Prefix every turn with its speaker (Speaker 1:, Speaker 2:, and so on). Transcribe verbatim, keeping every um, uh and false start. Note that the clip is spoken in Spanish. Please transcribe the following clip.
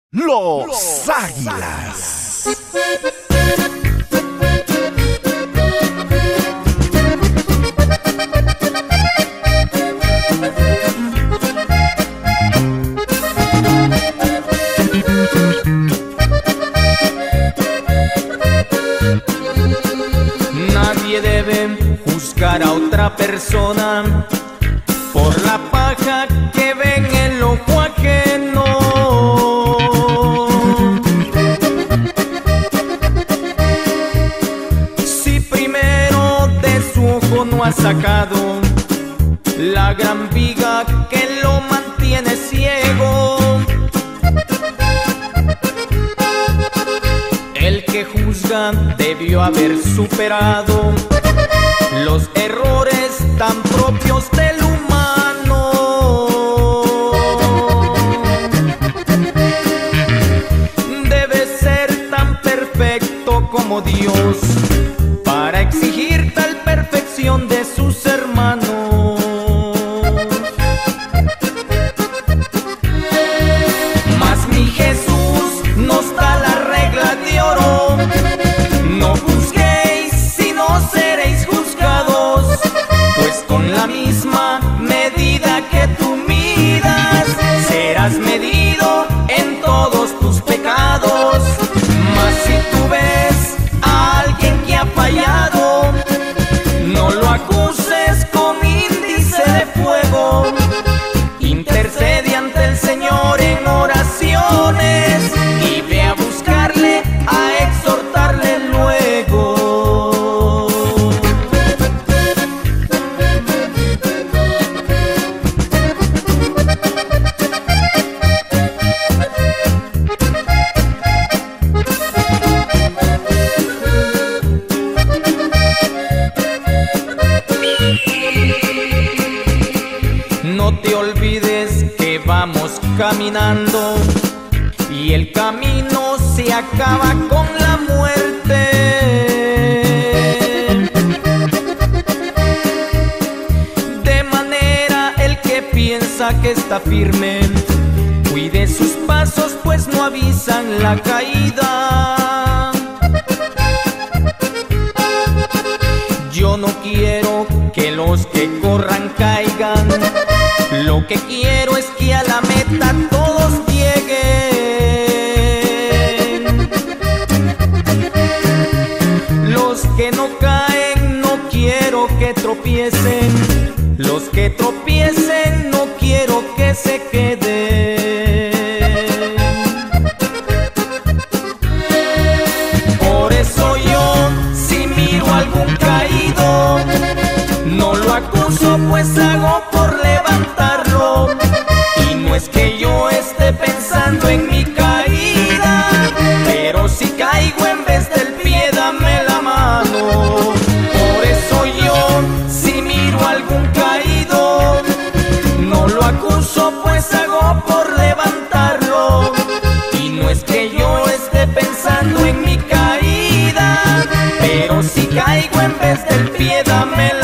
Speaker 1: Los, Los Águilas.
Speaker 2: Nadie debe juzgar a otra persona por la paja que ve en el ojo ajeno. Si primero de su ojo no ha sacado la gran viga que lo mantiene ciego, el que juzga debió haber superado los errores tan propios del humano. Debe ser tan perfecto como Dios para exigir tal perfección de sus hermanos. Mas mi Jesús nos da la regla de oro: no juzguéis si no seréis juzgados, pues con la misma medida que tú midas serás medido en todos tus pecados. Mas si tú ves a alguien que ha fallado, no lo acuses con índice de fuego. Intercede ante el Señor en oraciones y ve a buscarle, a exhortarle luego. No te olvides que vamos caminando y el camino se acaba con la muerte. De manera el que piensa que está firme, cuide sus pasos, pues no avisan la caída. Yo no quiero que los que corran caigan, lo que quiero es que a la meta todos lleguen. Los que no caen no quiero que tropiecen, los que tropiecen no quiero que se queden. Por eso yo, si miro a algún caído, no lo acuso, pues hago por levantarlo. Y no es que yo esté pensando en mi caída, pero si caigo en vez del pie, dame la mano. Por eso yo, si miro a algún caído, no lo acuso, pues hago por levantarlo. Y no es que yo esté pensando en mi caída, pero si caigo en vez del pie, dame la mano.